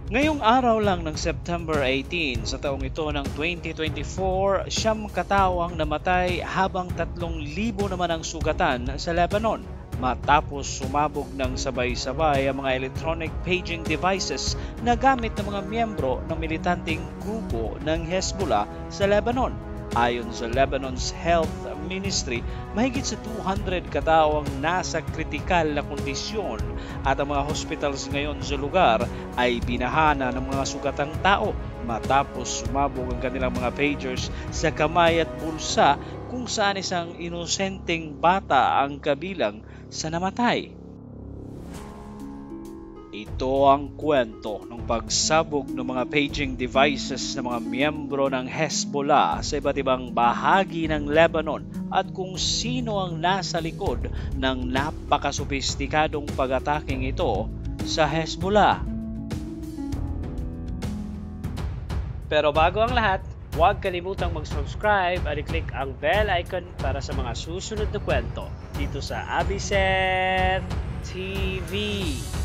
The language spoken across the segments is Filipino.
Ngayong araw lang ng September 18 sa taong ito ng 2024, siyam katao ang namatay habang 3,000 naman ang sugatan sa Lebanon matapos sumabog ng sabay-sabay ang mga electronic paging devices na gamit ng mga miyembro ng militanteng grupo ng Hezbollah sa Lebanon. Ayon sa Lebanon's Health Ministry, mahigit sa 200 katao ang nasa kritikal na kondisyon at ang mga hospitals ngayon sa lugar ay binahana ng mga sugatang tao matapos sumabog ang kanilang mga pagers sa kamay at bulsa kung saan isang inosenteng bata ang kabilang sa namatay. Ito ang kwento ng pagsabog ng mga paging devices ng mga miyembro ng Hezbollah sa iba't ibang bahagi ng Lebanon at kung sino ang nasa likod ng napakasophistikadong pag-ataking ito sa Hezbollah. Pero bago ang lahat, huwag kalimutang mag-subscribe at i-click ang bell icon para sa mga susunod na kwento dito sa Abiseth TV.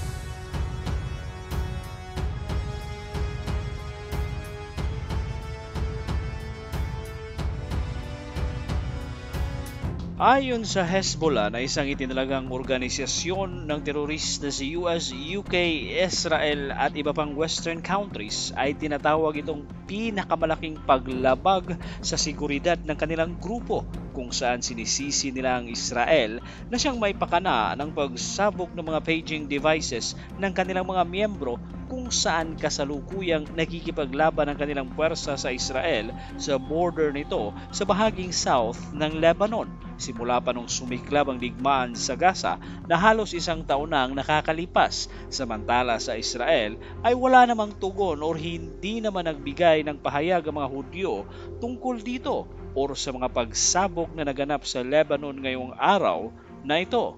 Ayon sa Hezbollah na isang itinalagang organisasyon ng terorista sa US, UK, Israel at iba pang Western countries, ay tinatawag itong pinakamalaking paglabag sa seguridad ng kanilang grupo kung saan sinisisi nila ang Israel na siyang may pakana ng pagsabog ng mga paging devices ng kanilang mga miyembro kung saan kasalukuyang nagkikipaglaban ang kanilang puwersa sa Israel sa border nito sa bahaging south ng Lebanon. Simula pa nung sumiklab ang digmaan sa Gaza na halos isang taon na ang nakakalipas, samantala sa Israel ay wala namang tugon o hindi naman nagbigay ng pahayag ang mga Hudyo tungkol dito o sa mga pagsabog na naganap sa Lebanon ngayong araw na ito.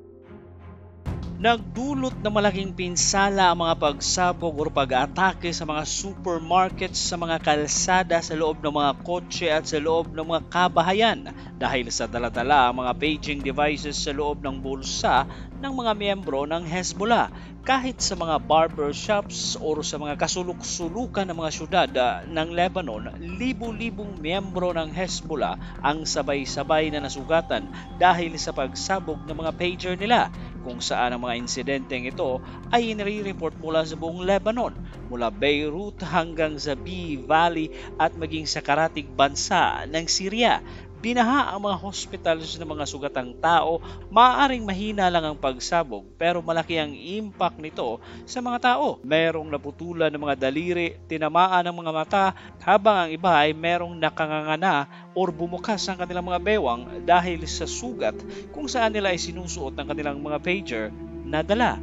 Nagdulot na malaking pinsala ang mga pagsabog o pag-atake sa mga supermarkets, sa mga kalsada, sa loob ng mga kotse at sa loob ng mga kabahayan dahil sa daladala ang mga paging devices sa loob ng bulsa ng mga miyembro ng Hezbollah. Kahit sa mga barbershops o sa mga kasuluk-sulukan ng mga syudad ng Lebanon, libu-libong miyembro ng Hezbollah ang sabay-sabay na nasugatan dahil sa pagsabog ng mga pager nila, kung saan ang mga insidenteng ito ay inire-report mula sa buong Lebanon, mula Beirut hanggang sa Beee Valley at maging sa karatig bansa ng Syria. Binaha ang mga hospitals ng mga sugatang tao. Maaaring mahina lang ang pagsabog pero malaki ang impact nito sa mga tao. Merong naputulan ng mga daliri, tinamaan ng mga mata, habang ang iba ay merong nakangangana o bumukas ang kanilang mga bewang dahil sa sugat kung saan nila ay sinusuot ng kanilang mga pager na dala.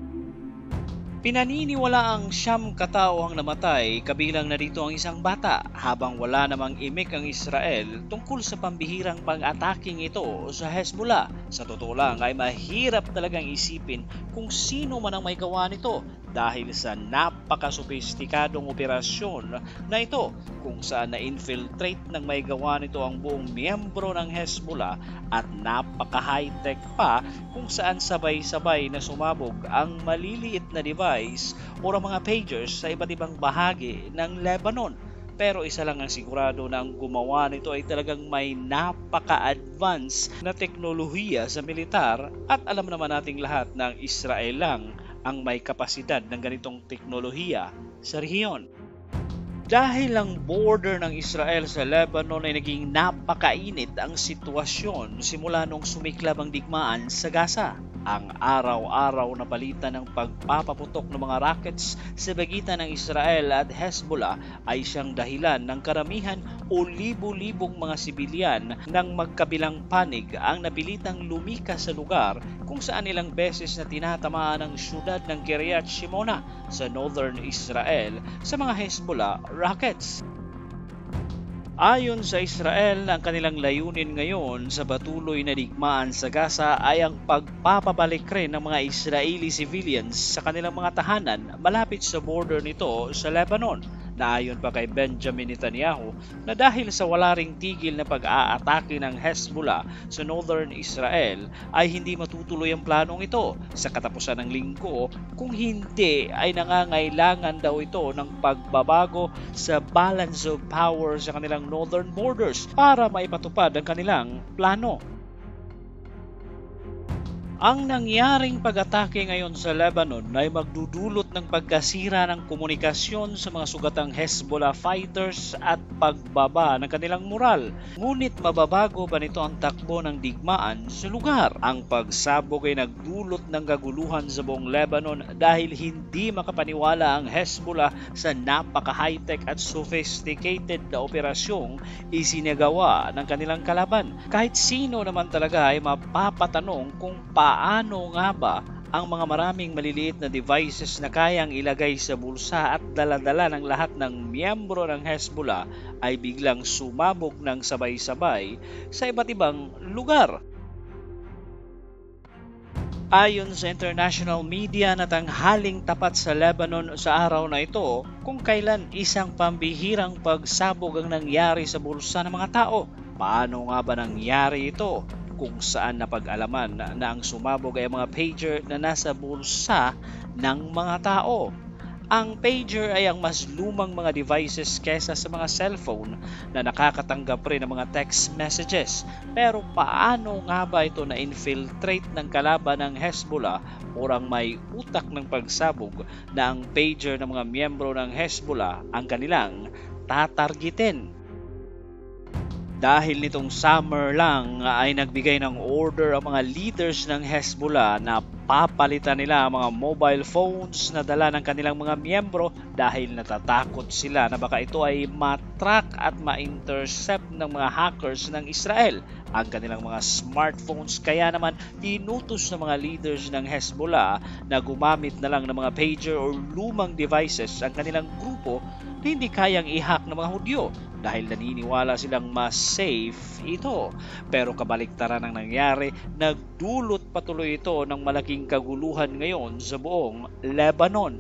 Pinaniniwala ang siyam katao ang namatay, kabilang na dito ang isang bata, habang wala namang imik ang Israel tungkol sa pambihirang pag-ataking ito sa Hezbollah. Sa totoo lang ay mahirap talagang isipin kung sino man ang may gawa nito dahil sa napakasophistikadong operasyon na ito kung saan na-infiltrate ng may gawa nito ang buong miyembro ng Hezbollah at napaka-high-tech pa kung saan sabay-sabay na sumabog ang maliliit na device o mga pagers sa iba't ibang bahagi ng Lebanon. Pero isa lang ang sigurado na ang gumawa nito ay talagang may napaka-advance na teknolohiya sa militar at alam naman nating lahat ng Israel lang ang may kapasidad ng ganitong teknolohiya sa rehiyon. Dahil ang border ng Israel sa Lebanon ay naging napakainit ang sitwasyon simula nung sumiklab ang digmaan sa Gaza. Ang araw-araw na balita ng pagpapaputok ng mga rockets sa pagitan ng Israel at Hezbollah ay siyang dahilan ng karamihan o libu-libong mga sibilyan ng magkabilang panig ang napilitang lumikas sa lugar kung saan ilang beses na tinatamaan ang syudad ng Kiryat Shimona sa northern Israel sa mga Hezbollah rockets. Ayon sa Israel, ang kanilang layunin ngayon sa patuloy na digmaan sa Gaza ay ang pagpapabalik rin ng mga Israeli civilians sa kanilang mga tahanan malapit sa border nito sa Lebanon. na ayon pa kay Benjamin Netanyahu na dahil sa wala ring tigil na pag-aatake ng Hezbollah sa northern Israel ay hindi matutuloy ang planong ito sa katapusan ng linggo, kung hindi ay nangangailangan daw ito ng pagbabago sa balance of power sa kanilang northern borders para maipatupad ang kanilang plano. Ang nangyaring pag-atake ngayon sa Lebanon ay magdudulot ng pagkasira ng komunikasyon sa mga sugatang Hezbollah fighters at pagbaba ng kanilang moral. Ngunit mababago ba nito ang takbo ng digmaan sa lugar? Ang pagsabog ay nagdulot ng kaguluhan sa buong Lebanon dahil hindi makapaniwala ang Hezbollah sa napaka-high-tech at sophisticated na operasyong isinagawa ng kanilang kalaban. Kahit sino naman talaga ay mapapatanong kung paano nga ba ang mga maraming maliliit na devices na kayang ilagay sa bulsa at dala-dala ng lahat ng miyembro ng Hezbollah ay biglang sumabog ng sabay-sabay sa iba't ibang lugar. Ayon sa international media na tanghaling tapat sa Lebanon sa araw na ito, kung kailan isang pambihirang pagsabog ang nangyari sa bulsa ng mga tao. Paano nga ba nangyari ito? Kung saan napag-alaman na ang sumabog ay mga pager na nasa bulsa ng mga tao. Ang pager ay ang mas lumang mga devices kesa sa mga cellphone na nakakatanggap rin ng mga text messages. Pero paano nga ba ito na-infiltrate ng kalaban ng Hezbollah o ang may utak ng pagsabog na ang pager ng mga miyembro ng Hezbollah ang kanilang tatargetin? Dahil nitong summer lang ay nagbigay ng order ang mga leaders ng Hezbollah na papalitan nila ang mga mobile phones na dala ng kanilang mga miyembro dahil natatakot sila na baka ito ay matrack at ma-intercept ng mga hackers ng Israel ang kanilang mga smartphones. Kaya naman tinutos ng mga leaders ng Hezbollah na gumamit na lang ng mga pager o lumang devices ang kanilang grupo na hindi kayang i-hack ng mga Hudyo dahil naniniwala silang mas safe ito. Pero kabaliktaran ang nangyari, nagdulot patuloy ito ng malaking kaguluhan ngayon sa buong Lebanon.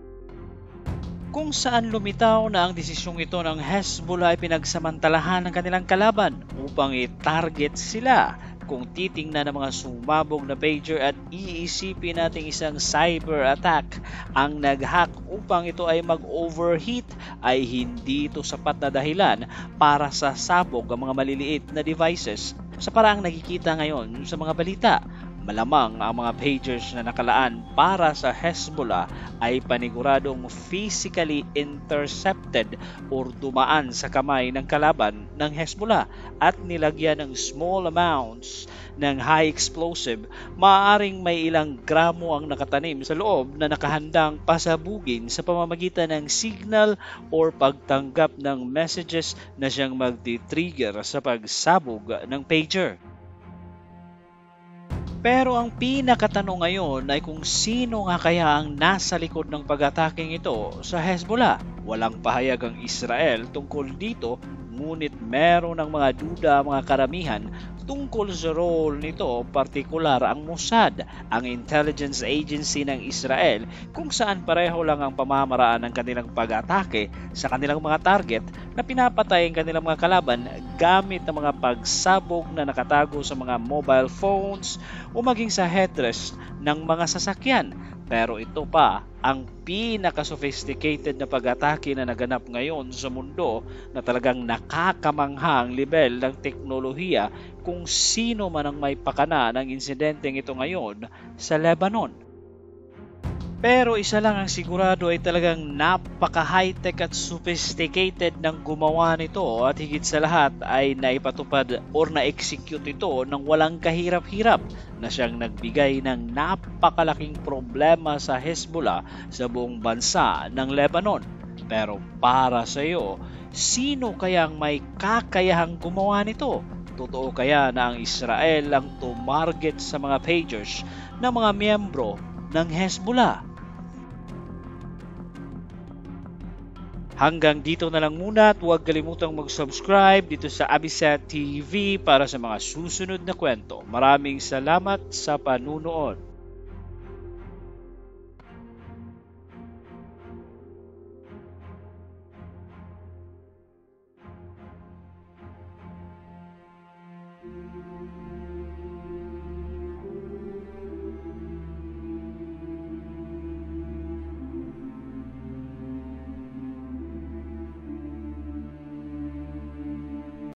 Kung saan lumitaw na ang desisyong ito ng Hezbollah ay pinagsamantalahan ng kanilang kalaban upang i-target sila. Kung titingnan ng mga sumabog na pager at iisipin nating isang cyber attack ang nag-hack upang ito ay mag-overheat, ay hindi ito sapat na dahilan para sasabog ang mga maliliit na devices sa paraang nakikita ngayon sa mga balita. Malamang ang mga pagers na nakalaan para sa Hezbollah ay paniguradong physically intercepted o dumaan sa kamay ng kalaban ng Hezbollah at nilagyan ng small amounts ng high explosive. Maaaring may ilang gramo ang nakatanim sa loob na nakahandang pasabugin sa pamamagitan ng signal o pagtanggap ng messages na siyang magti-trigger sa pagsabog ng pager. Pero ang pinakatanong ngayon ay kung sino nga kaya ang nasa likod ng pag-ataking ito sa Hezbollah. Walang pahayag ang Israel tungkol dito, ngunit meron ng mga duda mga karamihan tungkol sa role nito, partikular ang Mossad, ang intelligence agency ng Israel, kung saan pareho lang ang pamamaraan ng kanilang pag-atake sa kanilang mga target na pinapatay ang kanilang mga kalaban gamit ng mga pagsabog na nakatago sa mga mobile phones o maging sa headrest ng mga sasakyan. Pero ito pa ang pinaka-sophisticated na pag-atake na naganap ngayon sa mundo na talagang nakakamanghang level ng teknolohiya kung sino man ang may pakana ng insidenteng ito ngayon sa Lebanon. Pero isa lang ang sigurado ay talagang napaka-high-tech at sophisticated ng gumawa nito at higit sa lahat ay naipatupad or na-execute ito ng walang kahirap-hirap na siyang nagbigay ng napakalaking problema sa Hezbollah sa buong bansa ng Lebanon. Pero para sa iyo, sino kayang may kakayahang gumawa nito? Totoo kaya na ang Israel ang tumarget sa mga pagers ng mga miyembro ng Hezbollah? Hanggang dito na lang muna at huwag kalimutang mag-subscribe dito sa Abisat TV para sa mga susunod na kwento. Maraming salamat sa panunood.